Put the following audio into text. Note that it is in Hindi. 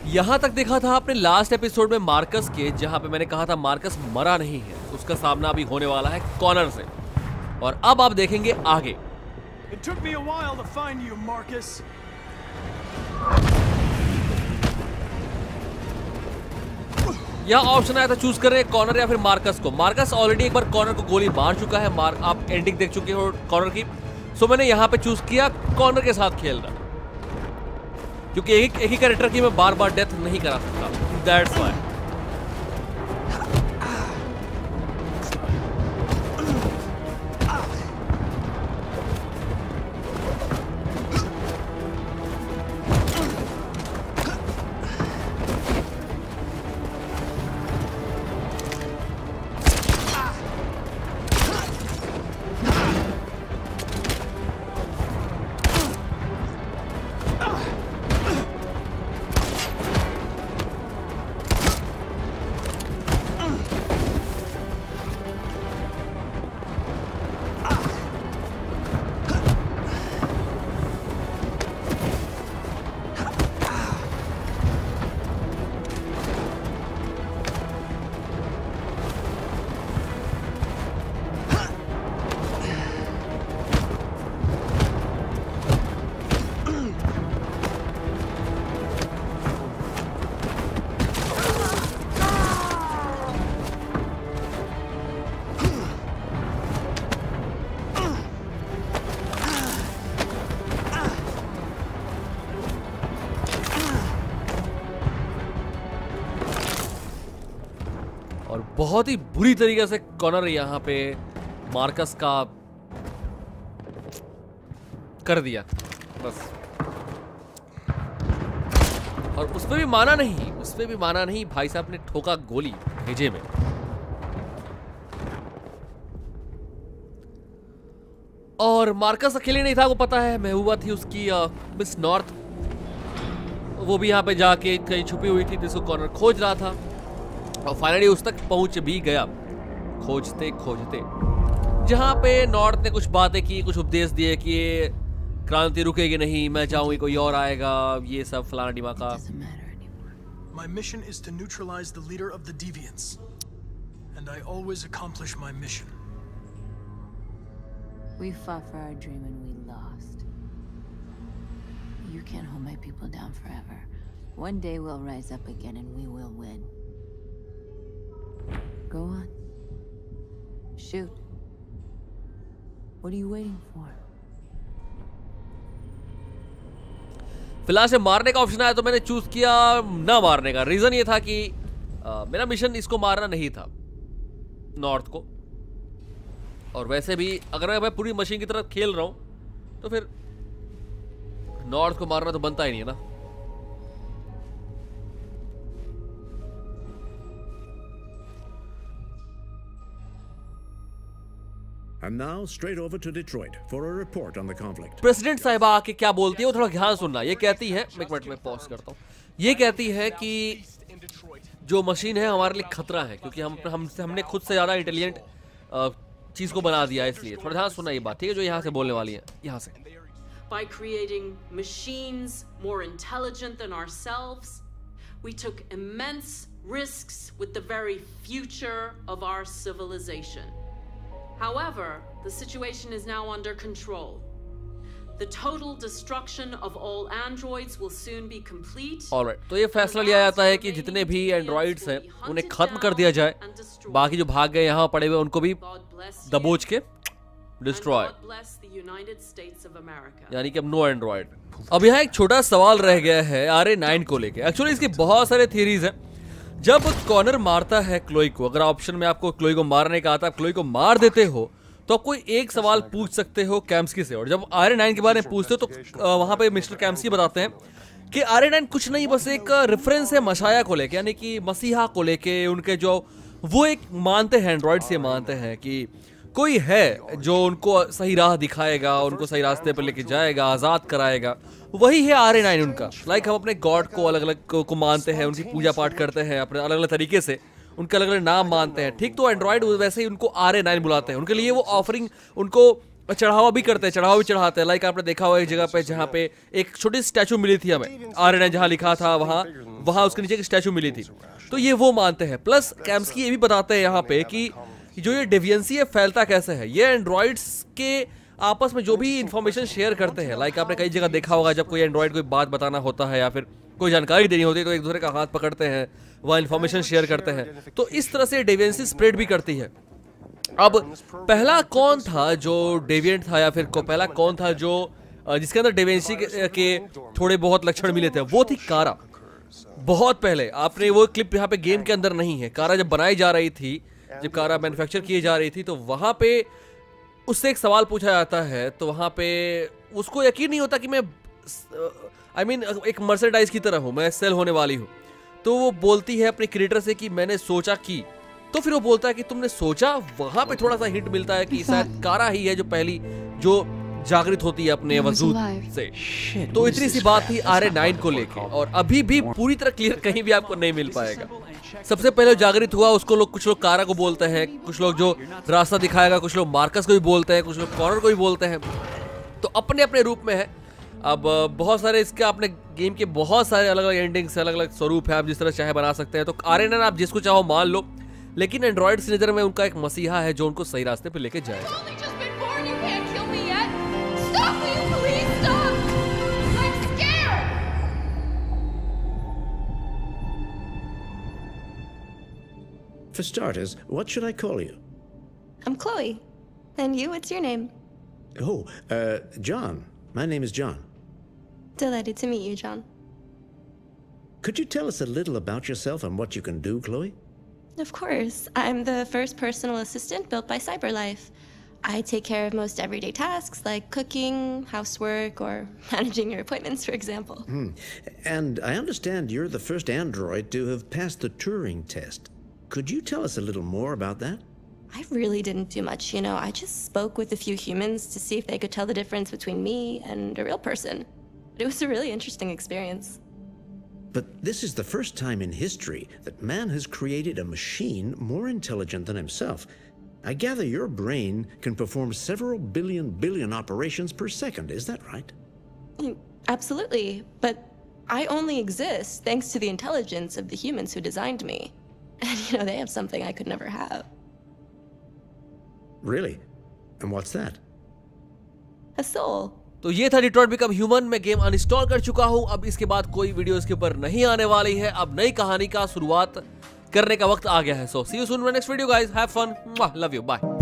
यहां तक देखा था आपने लास्ट एपिसोड में मार्कस के, जहां पे मैंने कहा था मार्कस मरा नहीं है, उसका सामना अभी होने वाला है कॉनर से। और अब आप देखेंगे आगे। It took me a while to find you, Marcus. यह ऑप्शन आया था चूज करें कॉनर या फिर मार्कस को। मार्कस ऑलरेडी एक बार कॉनर को गोली मार चुका है, आप एंडिंग देख चुके हो कॉनर की। सो मैंने यहां पे चूज किया कॉनर के साथ खेलना, क्योंकि एक ही कैरेक्टर की मैं बार बार डेथ नहीं करा सकता। That's why. बहुत ही बुरी तरीके से कॉनर यहाँ पे मार्कस का कर दिया बस। और उस पे भी माना नहीं, भाई साहब ने ठोका गोली भेजे में। और मार्कस अकेले नहीं था, वो पता है महबूबा थी उसकी मिस नॉर्थ, वो भी यहाँ पे जाके कहीं छुपी हुई थी जिसको कॉनर खोज रहा था। और फाइनली उस तक पहुंच भी गया खोजते खोजते, जहां पे नॉर्थ ने कुछ बातें की, कुछ उपदेश दिए कि ये क्रांति रुकेगी नहीं, मैं जाऊंगी कोई और आएगा, ये सब फलाना डिमाका। My mission is to neutralize the leader of the deviants, and I always accomplish my mission. We fought for our dream and we lost. You can't hold my people down forever. One day we'll rise up again and we will win. Go on. Shoot. What are you waiting for? फिलहाल से मारने का ऑप्शन आया तो मैंने चूज किया ना मारने का। रीजन ये था कि मेरा मिशन इसको मारना नहीं था, नॉर्थ को। और वैसे भी अगर मैं पूरी मशीन की तरह खेल रहा हूं तो फिर नॉर्थ को मारना तो बनता ही नहीं है ना। And now straight over to Detroit for a report on the conflict. President साहिबा आके क्या बोलती है वो थोड़ा ध्यान सुनना। ये कहती है, एक मिनट में पॉज करता हूँ। ये कहती है कि जो मशीन है हमारे लिए खतरा है, क्योंकि हमने खुद से ज्यादा इंटेलिजेंट चीज को बना दिया, इसलिए थोड़ा ध्यान सुनना ये बात, ठीक है, जो यहाँ से बोलने वाली है। यहाँ से By creating machines more intelligent than ourselves, we took immense risks with the very future of our civilization. However, the situation is now under control. The total destruction of all androids will soon be complete. Alright, तो ये फैसला लिया जाता है कि जितने भी एंड्रॉइड्स हैं उन्हें खत्म कर दिया जाए, बाकी जो भाग गए यहाँ पड़े हुए उनको भी दबोच के डिस्ट्रॉय, यानी कि अब नो एंड्रॉइड। अब यहाँ एक छोटा सवाल रह गया है RA9 को लेके। एक्चुअली इसकी बहुत सारे थियरीज हैं। जब कॉनर मारता है क्लोई को, अगर ऑप्शन में आपको क्लोई को मारने का आता है, क्लोई को मार देते हो तो आप कोई एक सवाल पूछ सकते हो कैम्स्की से। और जब RA9 के बारे में पूछते हो तो वहां पे मिस्टर कैम्स्की बताते हैं कि RA9 कुछ नहीं, बस एक रेफरेंस है मशाया को लेके, यानी कि मसीहा को लेके। उनके जो वो एक मानते हैं, एंड्रॉइड से मानते हैं कि कोई है जो उनको सही राह दिखाएगा, उनको सही रास्ते पर लेके जाएगा, आज़ाद कराएगा। वही है RA9 उनका। लाइक हम अपने गॉड को अलग अलग को मानते हैं, उनकी पूजा पाठ करते हैं अपने अलग अलग तरीके से, उनके अलग अलग नाम मानते हैं, ठीक। तो एंड्रॉइड वैसे ही उनको RA9 बुलाते हैं। उनके लिए वो ऑफरिंग, उनको चढ़ावा भी करते हैं, चढ़ावा भी चढ़ाते हैं। लाइक आपने देखा हुआ एक जगह पे जहाँ पे एक छोटी स्टैचू मिली थी हमें, आर्यन जहाँ लिखा था वहाँ उसके नीचे एक स्टैचू मिली थी, तो ये वो मानते हैं। प्लस कैम्स्की ये भी बताते हैं यहाँ पे कि जो ये डेविएंसी है फैलता कैसे है। ये एंड्रॉइड्स के आपस में जो भी इंफॉर्मेशन शेयर करते हैं, लाइक आपने कई जगह देखा होगा जब कोई एंड्रॉइड कोई बात बताना होता है या फिर कोई जानकारी देनी होती है तो एक दूसरे का हाथ पकड़ते हैं, वह इंफॉर्मेशन शेयर करते हैं। तो इस तरह से डेविएंसी स्प्रेड भी करती है। अब पहला कौन था जो डेविएंट था, या फिर पहला कौन था जो जिसके अंदर डेविएंसी के थोड़े बहुत लक्षण मिले थे? वो थी कारा। बहुत पहले, आपने वो क्लिप यहाँ पे गेम के अंदर नहीं है, कारा जब बनाई जा रही थी, जब कारा मैन्युफैक्चर की जा रही थी, तो वहाँ पे उससे एक सवाल पूछा जाता है, तो वहाँ पे उसको यकीन नहीं होता कि मैं एक मर्सेंडाइज की तरह हूँ, मैं सेल होने वाली हूँ। तो वो बोलती है अपने क्रिएटर से कि मैंने सोचा कि, तो फिर वो बोलता है कि तुमने सोचा। वहां पे थोड़ा सा हिंट मिलता है कि शायद कारा ही है जो पहली जो जागृत होती है अपने वजूद से। तो इतनी सी बात थी RA9 को लेके, और अभी भी पूरी तरह क्लियर कहीं भी आपको नहीं मिल पाएगा। सबसे पहले जागृत हुआ उसको लोग, कुछ लोग कारा को बोलते हैं, कुछ लोग जो रास्ता दिखाएगा, कुछ लोग मार्कस को भी बोलते हैं, कुछ लोग कॉर्नर को भी बोलते हैं। तो अपने अपने रूप में है। अब बहुत सारे इसके आपने गेम के बहुत सारे अलग अलग एंडिंग्स, अलग अलग स्वरूप है, आप जिस तरह चाहे बना सकते हैं। तो RA9 आप जिसको चाहो मान लो, लेकिन एंड्रॉइड की नजर में उनका एक मसीहा है जो उनको सही रास्ते पे लेके जाएगा। For starters, what should I call you? I'm Chloe. And you, what's your name? Oh, John. My name is John. Delighted to meet you, John. Could you tell us a little about yourself and what you can do, Chloe? Of course. I'm the first personal assistant built by CyberLife. I take care of most everyday tasks like cooking, housework, or managing your appointments, for example. And I understand you're the first android to have passed the Turing test. Could you tell us a little more about that? I really didn't do much, you know. I just spoke with a few humans to see if they could tell the difference between me and a real person. It was a really interesting experience. But this is the first time in history that man has created a machine more intelligent than himself. I gather your brain can perform several billion operations per second, is that right? Absolutely, but I only exist thanks to the intelligence of the humans who designed me. And you know, they have something I could never have. Really? And what's that? A soul. तो ये था डिट्रॉइट बिकम ह्यूमन। मैं गेम अनइंस्टॉल कर चुका हूं, अब इसके बाद कोई वीडियो इसके ऊपर नहीं आने वाली है। अब नई कहानी का शुरुआत करने का वक्त आ गया है। So see you soon in next video guys, have fun, love you, bye.